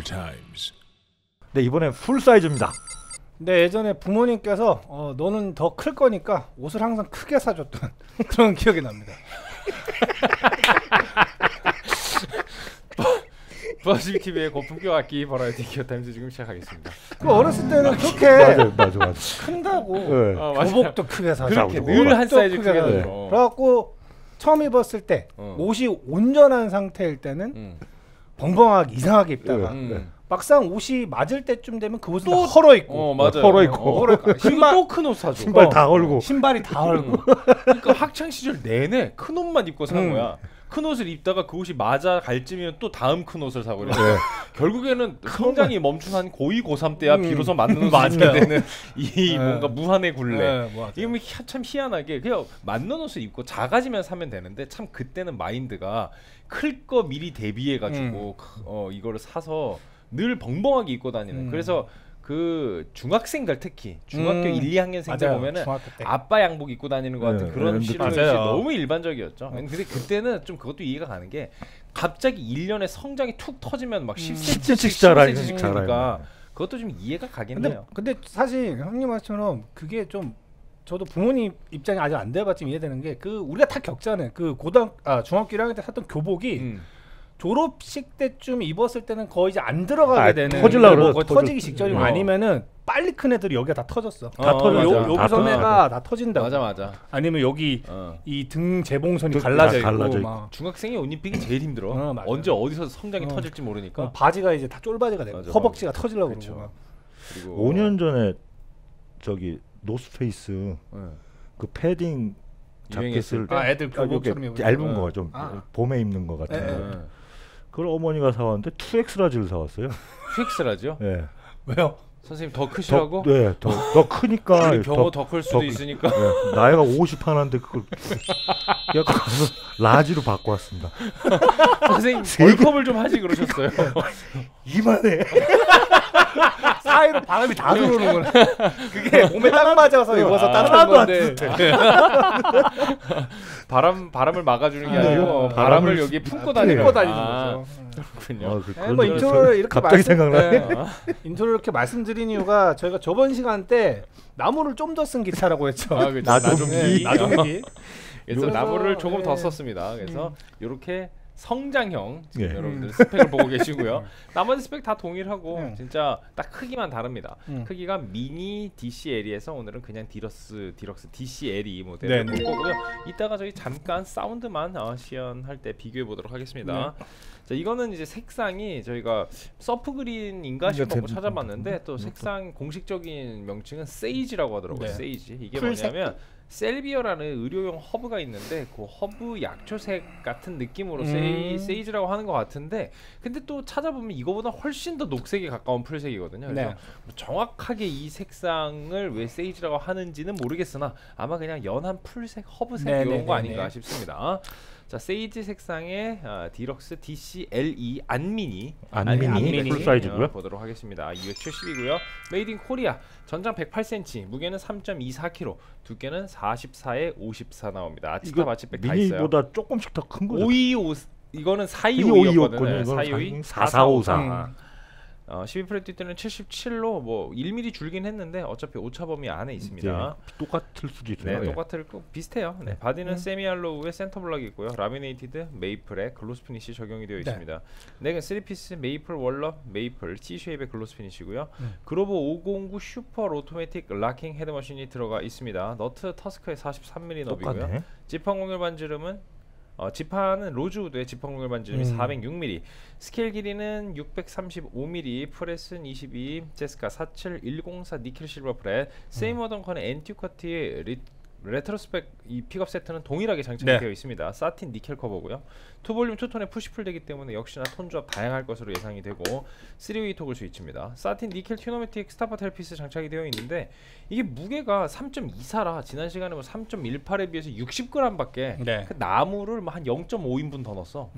times. 네, 이번엔 풀 사이즈입니다. 근데 예전에 부모님께서 너는 더 클 거니까 옷을 항상 크게 사줬던 그런 기억이 납니다. 버즈비 TV의 고품격 악기 버라이티 기어 타임즈 지금 시작하겠습니다. 그 어렸을 때는 그렇게 맞아. 큰다고 네. 교복도 크게 사주고 그렇게 늘 한 사이즈 크게 사주고. 사줘. 그래갖고 처음 입었을 때 옷이 온전한 상태일 때는 벙벙하게 이상하게 입다가 막상 옷이 맞을 때쯤 되면 그 옷은 또 헐어 입고 맞아요. 헐어 입고 신발 또 큰 옷 사줘. 신발 다 걸고 신발이 다 헐고. 그러니까 학창 시절 내내 큰 옷만 입고 산 거야. 큰 옷을 입다가 그 옷이 맞아 갈 쯤이면 또 다음 큰 옷을 사고 그래. 결국에는 성장이 멈춘 한 고2, 고3 때야 비로소 맞는 옷을 맞게 되는 이 뭔가 무한의 굴레. 이게 뭐 참 희한하게 그냥 맞는 옷을 입고 작아지면 사면 되는데 참 그때는 마인드가 클 거 미리 대비해 가지고 이거를 사서 늘 벙벙하게 입고 다니는. 그래서 그 중학생들 특히 중학교 1, 2학년생들 보면은 아빠 양복 입고 다니는 것 같은 그런 실루엣이 너무 일반적이었죠. 근데 그때는 좀 그것도 이해가 가는 게 갑자기 1년에 성장이 툭 터지면 막 10cm씩 자라니까 그것도 좀 이해가 가긴 해요. 근데 사실 형님 말처럼 그게 좀 저도 부모님 입장이 아직 안 돼봤지만 이해되는 게 그 우리가 다 겪잖아요. 그 중학교 1학년 때 샀던 교복이 졸업식 때쯤 입었을 때는 거의 이제 안 들어가게 되는 거의 터지기 직전이고 아니면은 빨리 큰 애들이 여기가 다 터졌어. 다 터져. 여기서 내가 다 터진다. 맞아. 아니면 여기 이 등 재봉선이 갈라져 있고 막. 중학생이 옷 입히기 제일 힘들어. 언제 어디서 성장이 터질지 모르니까. 바지가 이제 다 쫄바지가 되고 허벅지가 터지려고 그러고. 그리고 5년 전에 저기 노스페이스 그 패딩 자켓을 애들 교복처럼 얇은 거 좀 봄에 입는 거 같은 그걸 어머니가 사왔는데 2X라지를 사왔어요. 2X라지요? 네. 왜요? 선생님 더 크시라고? 네, 더 크니까 병호 더 클 수도 있으니까. 네, 나이가 50 하나인데 그걸 약간 가서 라지로 바꿔 왔습니다. 선생님 벌컵을 좀 하지 그러셨어요. 이만해. 사이로 바람이 다 들어오는 거네. 그게 몸에 딱 맞아서 입어서 따뜻한 건데. 바람을 막아주는 게 아니고 바람을 여기 품고 다니는 거죠. 그렇군요. 뭐 인트로를 이렇게 갑자기 생각나네. 인트로를 이렇게 말씀드린 이유가 저희가 저번 시간 때 나무를 좀 더 쓴 기차라고 했죠. 나종기. 그래서 나무를 조금 더 썼습니다. 그래서 이렇게 성장형 지금 여러분들 스펙을 보고 계시고요. 나머지 스펙 다 동일하고 진짜 딱 크기만 다릅니다. 크기가 미니 DCLE에서 오늘은 그냥 디럭스 DCLE 모델을 볼 거고요. 이따가 저희 잠깐 사운드만 시연할 때 비교해 보도록 하겠습니다. 자, 이거는 이제 색상이 저희가 서프 그린인가 싶어 찾아봤는데 또 색상 공식적인 명칭은 세이지라고 하더라고요. 세이지. 이게 뭐냐면 셀비어라는 의료용 허브가 있는데 그 허브 약초색 같은 느낌으로 세이지라고 하는 것 같은데 근데 또 찾아보면 이거보다 훨씬 더 녹색에 가까운 풀색이거든요. 그래서 뭐 정확하게 이 색상을 왜 세이지라고 하는지는 모르겠으나 아마 그냥 연한 풀색 허브색 이런 거 아닌가 싶습니다. 자, 세이지 색상의 디럭스 DCLE 안미니 풀 사이즈고요. 보도록 하겠습니다. 270이고요. 메이드 인 코리아. 전장 108cm, 무게는 3.24kg, 두께는 44에 54 나옵니다. 치타 마취백 다 있어요. 미니보다 조금씩 더 큰 거죠. 525 이거는 4252였거든요. 4252 4454. 12프렛 뒷대는 77로 뭐 1mm 줄긴 했는데 어차피 오차범위 안에 있습니다. 똑같을 수도 있어요. 네, 똑같을 거 비슷해요. 바디는 세미알로우의 센터 블럭이 있고요. 라미네이티드 메이플에 글로스 피니시 적용이 되어 있습니다. 넥은 3피스 메이플 월럽 메이플 T-쉐입의 글로스 피니시고요. 그로버 509 슈퍼 오토매틱 락킹 헤드머신이 들어가 있습니다. 너트 터스크의 43mm 너비고요. 지팡 공률 반지름은 지판은 로즈우드의 지판 공률 반지름이 406mm, 스케일 길이는 635mm, 프레스는 22, 제스카 47104 니켈 실버 프렛, 세이머던컨의 엔티쿼티의 레트로스펙 이 픽업 세트는 동일하게 장착이 되어 있습니다. 사틴 니켈 커버고요. 투볼륨 투톤에 푸시풀 되기 때문에 역시나 톤 조합 다양할 것으로 예상이 되고 3웨이 토글 스위치입니다. 사틴 니켈 튜너매틱 스타퍼 텔피스 장착이 되어 있는데 이게 무게가 3.24라 지난 시간에 뭐 3.18에 비해서 60g밖에 그 나무를 뭐 한 0.5인분 더 넣었어.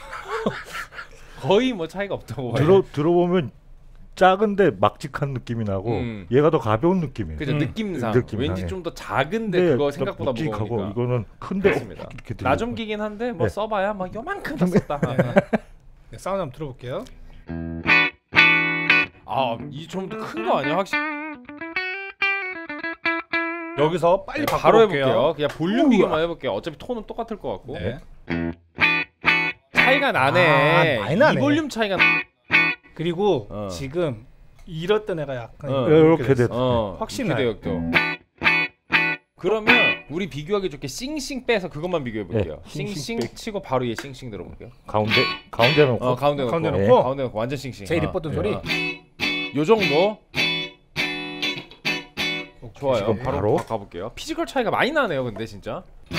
거의 뭐 차이가 없다고 들어보면 작은데 막직한 느낌이 나고 얘가 더 가벼운 느낌이에요. 그죠. 느낌상 왠지 좀 더 작은데 그거 생각보다 무거우니까. 이거는 큰데 나좀기긴 한데 뭐 써봐야 막 요만큼 썼다. 사운드 한번 들어볼게요. 이 좀 더 큰 거 아니야? 확실히. 여기서 빨리 바로 바꿔볼게요. 해볼게요. 그냥 볼륨 비교만 해볼게요. 어차피 톤은 똑같을 것 같고. 네. 차이가 나네. 많이 나네. 이 볼륨 차이가. 그리고 지금 이랬던 애가 약간 이렇게 됐어. 확실히 나요. 그러면 우리 비교하기 좋게 싱싱 빼서 그것만 비교해 볼게요. 싱싱 치고 바로 얘 싱싱 들어볼게요. 가운데 놓고. 가운데 놓고. 네. 가운데 놓고 완전 싱싱. 제일 이뻤던 소리. 요 정도. 좋아요. 지금 바로 가볼게요. 피지컬 차이가 많이 나네요. 근데 진짜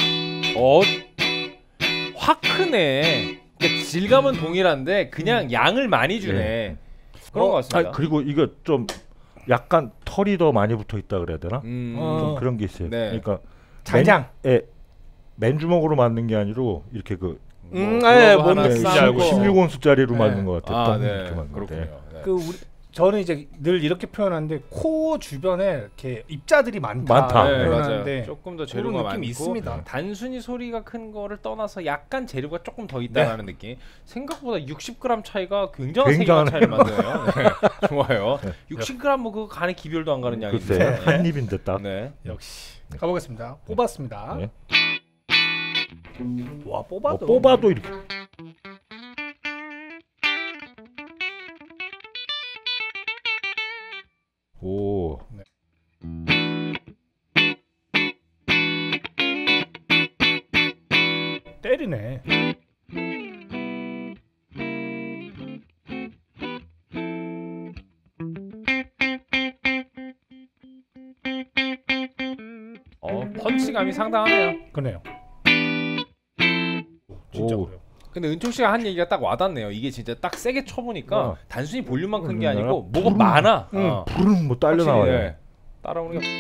확 크네. 그러니까 질감은 동일한데 그냥 양을 많이 주네. 그런 것 같습니다. 그리고 이거 좀 약간 털이 더 많이 붙어 있다 그래야 되나? 좀 그런 게 있어요. 네. 그러니까 장장. 맨주먹으로 맞는 게 아니고 이렇게 그 뭔지 16온수짜리로 맞는 것 같아요. 네. 그렇군요. 네. 저는 이제 늘 이렇게 표현하는데 코 주변에 이렇게 입자들이 많다. 네, 맞아요. 조금 더 재료가 많고 있습니다. 단순히 소리가 큰 거를 떠나서 약간 재료가 조금 더 있다라는 느낌. 생각보다 60g 차이가 굉장한 세기만 차이를 만드네요. 네. 좋아요. 60g 뭐 그거 간에 기별도 안 가는 양인데. 글쎄, 한 입인데 딱. 네. 역시 가보겠습니다. 뽑았습니다. 네. 와 뽑아도 뽑아도 이렇게. 오. 네. 때리네. 펀치감이 상당하네요. 그네요. 진짜 그래요. 근데 은총 씨가 한 얘기가 딱 와닿네요. 이게 진짜 딱 세게 쳐보니까 단순히 볼륨만 큰 게 아니고 뭐가 많아. 부르는 뭐 딸려 나와요. 네. 따라오는 게.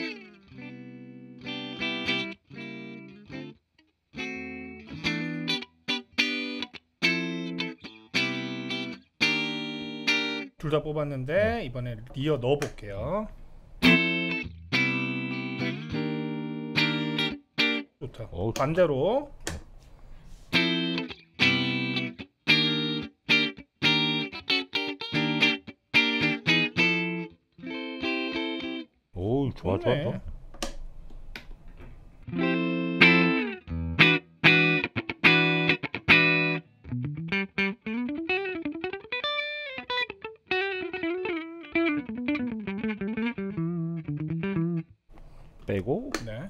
둘 다 뽑았는데 이번에 이어 넣어볼게요. 좋다. 반대로. 오, 좋아. 빼고. 네.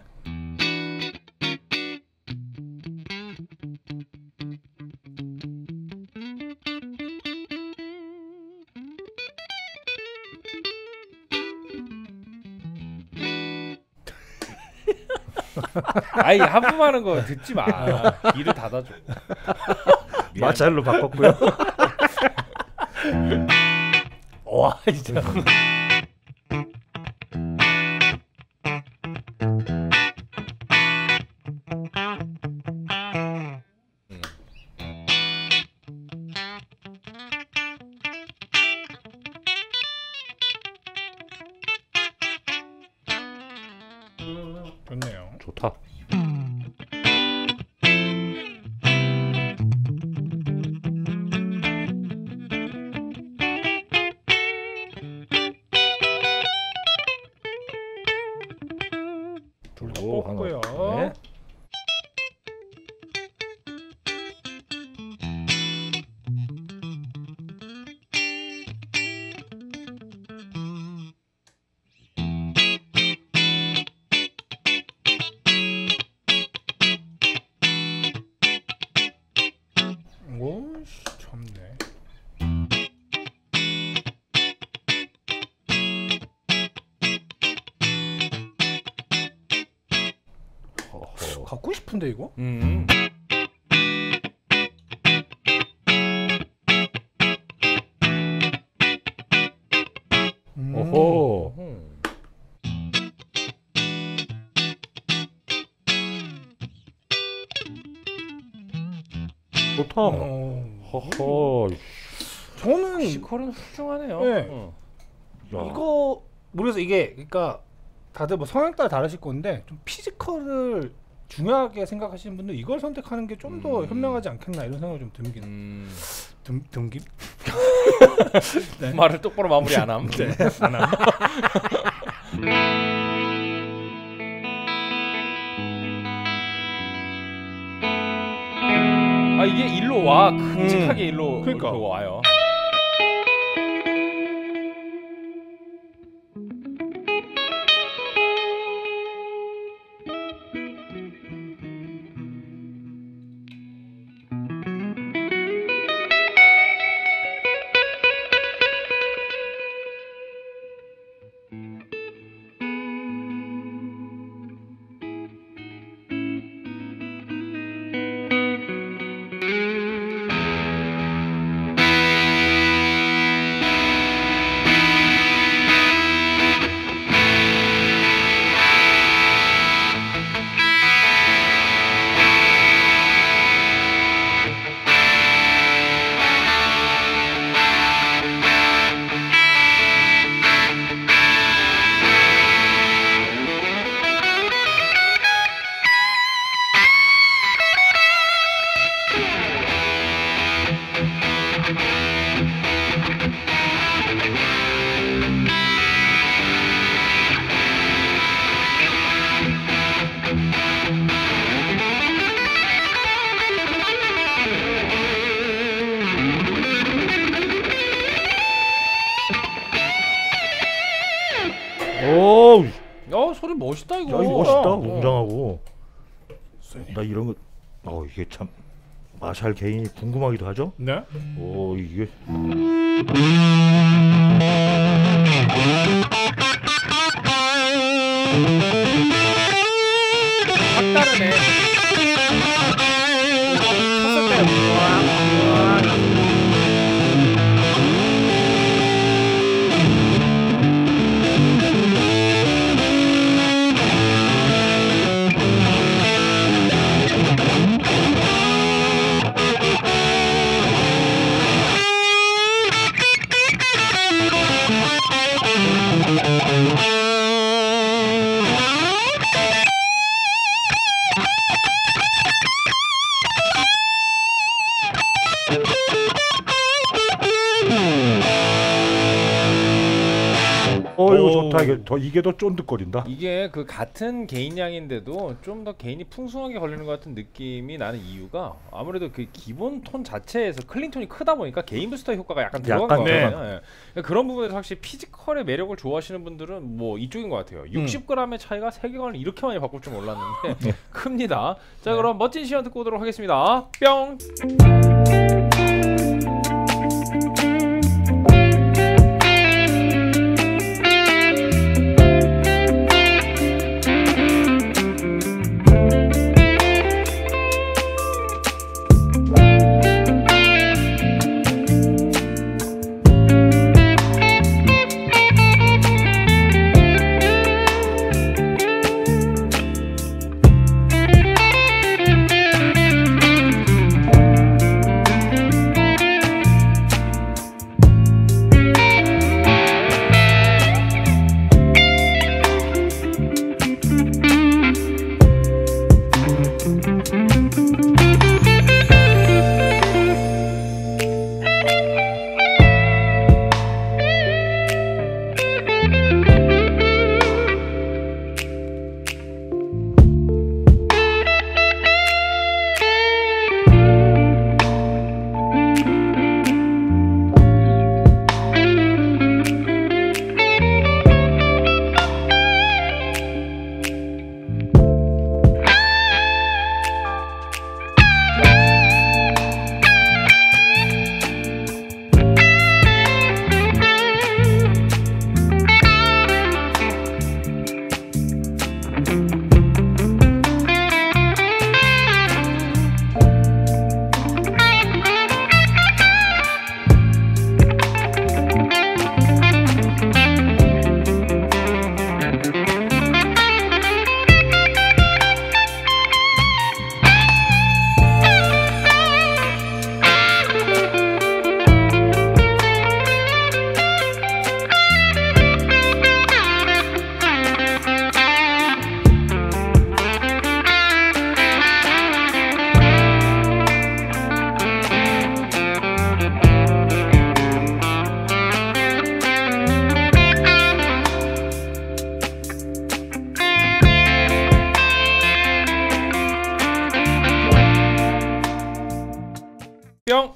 아이 하품하는 거 듣지 마. 이를 닫아줘. 마찰로 바꿨고요. 와 진짜. 좋네요. 좋다. 둘 다 뽑고요. 네. 오씨 참네. 갖고 싶은데 이거? 오호. 좋다. 허허. 저는 피지컬은 훌륭하네요. 네. 이거 모르겠어. 이게 그러니까 다들 뭐 성향 따라 다르실 건데 좀 피지컬을 중요하게 생각하시는 분들 이걸 선택하는 게 좀 더 현명하지 않겠나 이런 생각이 좀 듭긴. 듭긴? 네. 말을 똑바로 마무리 안 함. 네. 안 함. 아 이게 일로 와 큼직하게 일로 그러니까. 와요. 오, 소리 멋있다 이거. 야, 이거 멋있다. 웅장하고. 나 이런 거, 이게 참 마샬 개인이 궁금하기도 하죠. 네. 오, 이게. 확 다르네. 쳤을 때 이거 좋다. 이게 더 쫀득거린다. 이게 그 같은 개인량인데도 좀 더 개인이 풍성하게 걸리는 것 같은 느낌이 나는 이유가 아무래도 그 기본 톤 자체에서 클린 톤이 크다 보니까 개인 부스터 효과가 약간 들어간 것 같아요. 예. 그런 부분에서 확실히 피지컬의 매력을 좋아하시는 분들은 뭐 이쪽인 것 같아요. 60g의 차이가 세계관을 이렇게 많이 바꿀 줄 몰랐는데 큽니다. 자, 그럼 멋진 시연 듣고 오도록 하겠습니다. 뿅.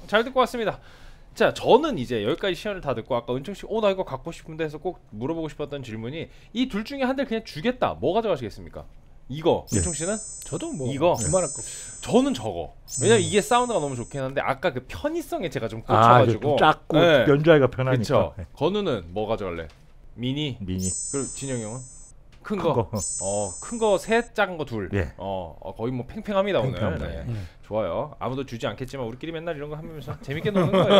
잘 듣고 왔습니다. 자, 저는 이제 여기까지 시연을 다 듣고 아까 은총 씨, 나 이거 갖고 싶은데 해서 꼭 물어보고 싶었던 질문이 이 둘 중에 한 대를 그냥 주겠다. 뭐 가져가시겠습니까? 이거. 은총 씨는? 저도 뭐 이거. 두말할 거 없이. 저는 저거. 왜냐면 이게 사운드가 너무 좋긴 한데 아까 그 편의성에 제가 좀 아, 꽂혀가지고. 작고 네. 연주하기가 편하니까. 그렇죠. 건우는 뭐 가져갈래? 미니. 그리고 진영이 형은? 큰 거. 큰 거 셋, 작은 거 둘. 예. 거의 뭐 팽팽합니다 오늘. 팽팽합니다. 네. 좋아요. 아무도 주지 않겠지만 우리끼리 맨날 이런 거 하면서 재밌게 노는 거예요.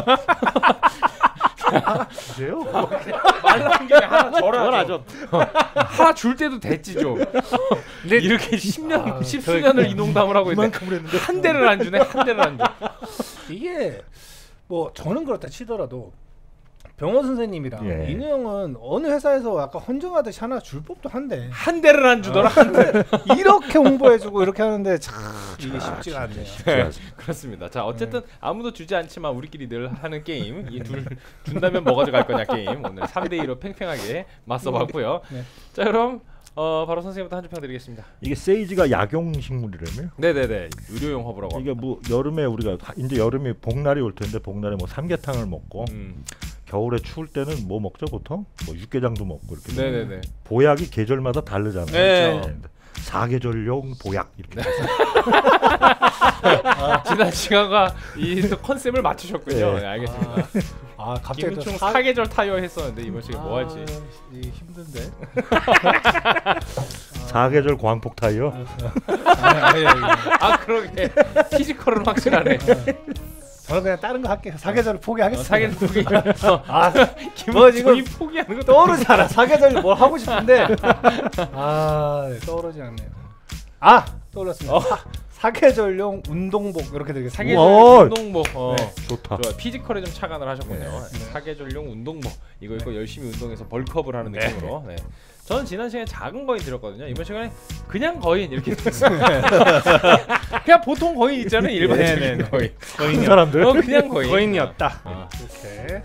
주세요. 말 나온 김에 하나 줘라. 하나 줄 때도 됐지 좀. 근데 이렇게 10년, 10수년을 이 농담을 하고 있는데 한 대를 안 주네. 한 대를 안 줘. 이게 뭐 저는 그렇다 치더라도 병원 선생님이랑 예. 인우 형은 어느 회사에서 약간 헌정하듯이 하나 줄 법도 한데 한 대를 안 주더라. 한 대. 이렇게 홍보해주고 이렇게 하는데 참 이게 쉽지가 않네요. 네, 그렇습니다. 자, 어쨌든 아무도 주지 않지만 우리끼리 늘 하는 게임, 이 둘 준다면 뭐 가져갈 거냐 게임, 오늘 3대2로 팽팽하게 맞서봤고요. 네. 자, 그럼 바로 선생님부터 한 줄 평 드리겠습니다. 이게 세이지가 약용 식물이라며? 네네네, 의료용 허브라고 이게 합니다. 뭐 여름에 우리가 이제 여름에 복날이 올 텐데 복날에 뭐 삼계탕을 먹고 겨울에 추울 때는 뭐 먹죠 보통? 뭐 육개장도 먹고 이렇게. 네네네. 보약이 계절마다 다르잖아요. 네. 그렇죠? 사계절용 보약 이렇게. 지난 시간과 이 또 컨셉을 맞추셨군요. 네. 네, 알겠습니다. 갑자기 김은총 사계절 타이어 했었는데 이번 시간 뭐 할지. 힘든데. 사계절 광폭 타이어. 그러게 피지컬은 확실하네. 저는 그냥 다른 거 할게요. 사계절을 포기하겠습니다. 사계절 포기. 뭐 지금 김은총이 포기하는 거 떠오르지 않아. 사계절 뭘 하고 싶은데 네, 떠오르지 않네요. 떠올랐습니다. 사계절용 운동복 이렇게 되겠습니다. 사계절 운동복. 좋다. 좋아요. 피지컬에 좀 착안을 하셨군요. 네. 사계절용 운동복 이거 입고 열심히 운동해서 벌크업을 하는 느낌으로. 네. 저는 지난 시간에 작은 거인 드렸거든요. 이번 시간에 그냥 거인 이렇게 드렸어요. 그냥 보통 거인 있잖아요. 일반적인 거인. 거인 사람들. 그냥 거인. 거인이었다. 이렇게.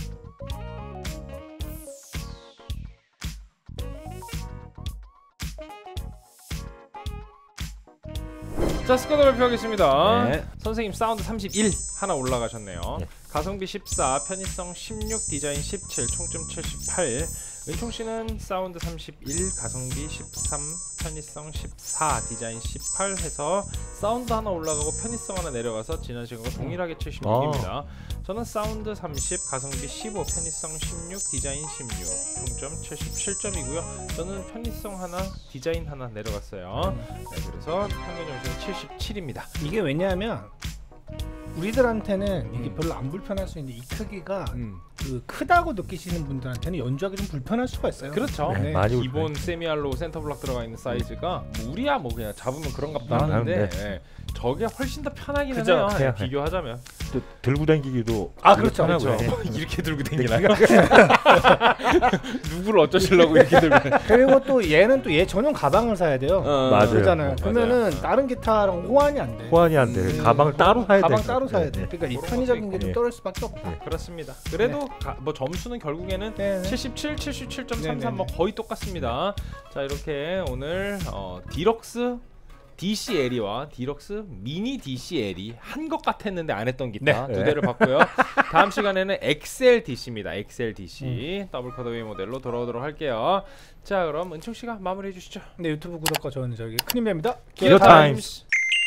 자, 스쿼드 발표하겠습니다. 네. 선생님 사운드 31 하나 올라가셨네요. 네. 가성비 14, 편의성 16, 디자인 17, 총점 78. 은총 씨는 사운드 31, 가성비 13, 편의성 14, 디자인 18 해서 사운드 하나 올라가고 편의성 하나 내려가서 지난 시간과 동일하게 76입니다. 저는 사운드 30, 가성비 15, 편의성 16, 디자인 16, 총점 77점이고요. 저는 편의성 하나, 디자인 하나 내려갔어요. 네, 그래서 평균 점수는 77입니다. 이게 왜냐하면 우리들한테는 이게 별로 안 불편할 수 있는데 이 크기가 그 크다고 느끼시는 분들한테는 연주하기 좀 불편할 수가 있어요. 그렇죠. 네, 많이 기본 세미알로 센터 블락 들어가 있는 사이즈가 뭐 우리야 뭐 그냥 잡으면 그런갑다 하는데 네. 저게 훨씬 더 편하기는 그죠. 해요. 네. 비교하자면. 또 들고 다니기도 그렇죠. 편하고요. 그렇죠. 이렇게 들고 다니나요? 누구를 어쩌시려고 이렇게 들고 그리고 또 얘는 또 얘 전용 가방을 사야 돼요. 맞아요. 그렇잖아요. 그러면은 맞아요. 다른 기타랑 호환이 안 돼. 호환이 안 돼. 가방을 따로 사야 돼. 가방 따로 사야 돼. 네. 그러니까 이 그런 편의적인 것도 게 좀 있고. 떨어질 수밖에 없다. 네. 그렇습니다. 그래도 뭐 점수는 결국에는 네. 77, 77.33 네, 뭐 거의 똑같습니다. 자, 이렇게 오늘 디럭스 DC 에리와 디럭스 미니 DC 에리 한 것 같았는데 안 했던 기타 네. 두 대를 봤고요. 다음 시간에는 엑셀 DC입니다. 엑셀 DC 더블 컷어웨이 모델로 돌아오도록 할게요. 자, 그럼 은총 씨가 마무리해 주시죠. 네, 유튜브 구독과 저는 저기 큰힘입니다. 기어 타임스.